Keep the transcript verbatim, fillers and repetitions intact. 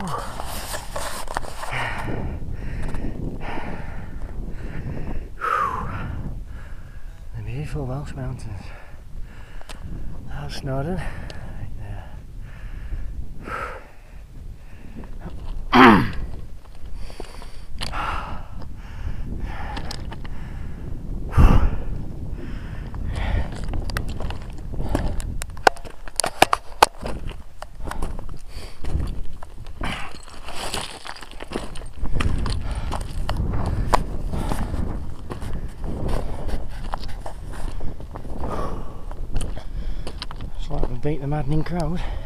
The beautiful Welsh mountains. That's Snowdon. Yeah. It's like we beat the maddening crowd.